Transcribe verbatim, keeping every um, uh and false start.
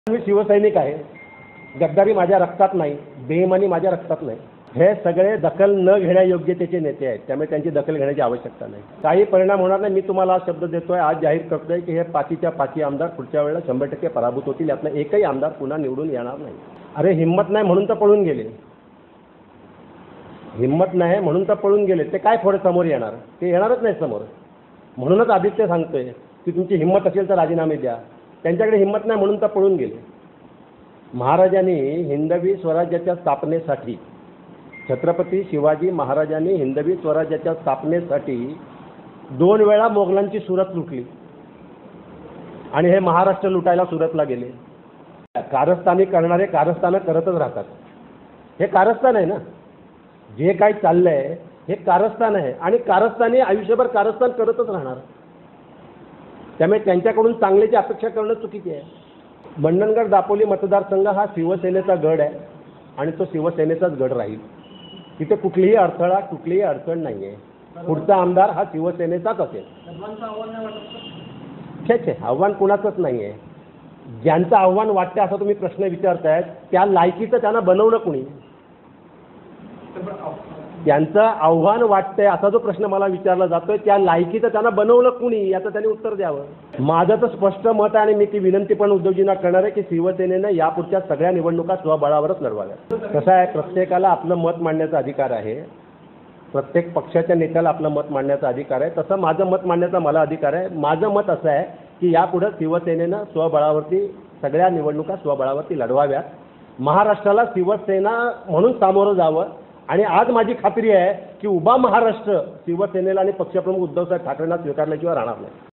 मी शिवसैनिक आहे. गद्दारी माझ्या रक्तात नाही, बेईमानी माझ्या रक्तात नाही. हे सगळे दखल न घेण्यायोग्यतेचे नेते आहेत, त्यामुळे त्यांची दखल घेण्याची आवश्यकता नाही. काही परिणाम होणार नाही. मी तुम्हाला आज शब्द देतोय, आज जाहीर करतोय की हे पाचीच्या पाची आमदार पुढच्या वेळेला शंभर टक्के पराभूत होतील. यातनं एकही आमदार पुन्हा निवडून येणार नाही. अरे हिम्मत नाही म्हणून तर पळून गेले. हिम्मत नाही म्हणून तर पळून गेले. ते काय थोडे समोर येणार? ते येणारच नाही समोर. म्हणूनच आदित्य सांगतोय की तुमची हिम्मत असेल तर राजीनामे द्या. त्यांच्याकडे हिम्मत नाही म्हणून तर पळून गेले. महाराजांनी हिंदवी स्वराज्याच्या स्थापनेसाठी, छत्रपती शिवाजी महाराजांनी हिंदवी स्वराज्याच्या स्थापनेसाठी दोन वेळा मोगलांची सुरत लुटली आणि हे महाराष्ट्र लुटायला सुरतला गेले. कारस्थानी करणारे कारस्थानं करतच राहतात. हे कारस्थान आहे ना, जे काही चाललंय हे कारस्थान आहे आणि कारस्थानी आयुष्यभर कारस्थान करतच राहणार. त्यामुळे त्यांच्याकडून चांगल्याची अपेक्षा करणं चुकीचे आहे. मंडणगड दापोली मतदारसंघ हा शिवसेनेचा गड आहे आणि तो शिवसेनेचाच गड राहील. तिथे कुठलीही अडथळा कुठलीही अडचण नाही आहे. पुढचा आमदार हा शिवसेनेचाच असेल. छे छे आव्हान कुणाचंच नाही आहे. ज्यांचं आव्हान वाटतं असा तुम्ही प्रश्न विचारतायत, त्या लायकीचं त्यांना बनवलं कुणी? त्यांचं आव्हान वाटतंय असा जो प्रश्न मला विचारला जातोय, त्या लायकीचं त्यांना बनवलं कुणी याचं त्यांनी उत्तर द्यावं. माझं तर स्पष्ट मत आहे आणि मी ती विनंती पण उद्धवजींना करणार आहे की शिवसेनेनं यापुढच्या सगळ्या निवडणुका स्वबळावरच लढवाव्या. कसं आहे, प्रत्येकाला आपलं मत मांडण्याचा अधिकार आहे. प्रत्येक पक्षाच्या नेत्याला आपलं मत मांडण्याचा अधिकार आहे. तसं माझं मत मांडण्याचा मला अधिकार आहे. माझं मत असं आहे की यापुढे शिवसेनेनं स्वबळावरती सगळ्या निवडणुका स्वबळावरती लढवाव्यात. महाराष्ट्राला शिवसेना म्हणून सामोरं जावं आणि आज माझी खात्री आहे की उभा महाराष्ट्र शिवसेनेला आणि पक्षप्रमुख उद्धवसाहेब ठाकरेंना स्वीकारल्याशिवाय राहणार नाही.